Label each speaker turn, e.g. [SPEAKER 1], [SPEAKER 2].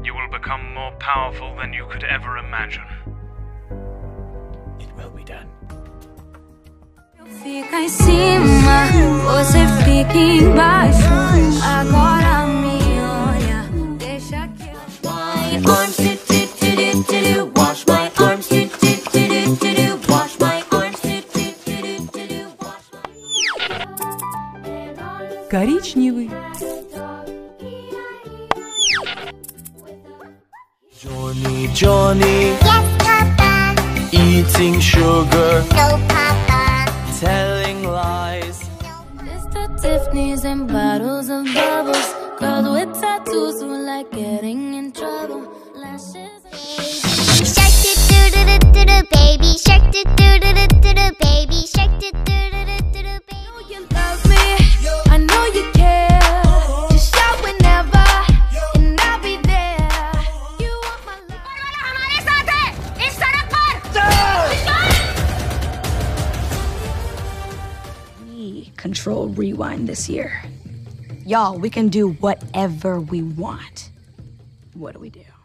[SPEAKER 1] you will become more powerful than you could ever imagine.
[SPEAKER 2] It will be done.
[SPEAKER 3] Fica em cima, você fica embaixo. Agora me olha, deixa que eu. My arms, wash my arms, wash my arms, wash my.
[SPEAKER 4] Коричневый.
[SPEAKER 2] Johny Johny,
[SPEAKER 5] Yes, Papa.
[SPEAKER 2] eating sugar,
[SPEAKER 5] No, Papa.
[SPEAKER 2] telling lies.
[SPEAKER 3] Mr. Tiffany's and bottles of bubbles. Girls with tattoos who like getting in trouble. Lashes.
[SPEAKER 5] Shark do do do do do do baby. Shark do do do do do do baby. Shark do do do do do do baby.
[SPEAKER 3] I know you love me, I know you care. Just shout whenever, and I'll be there. You want my love. हमारे साथ है इस सड़क पर.
[SPEAKER 6] We control Rewind this year. Y'all, we can do whatever we want. What do we do?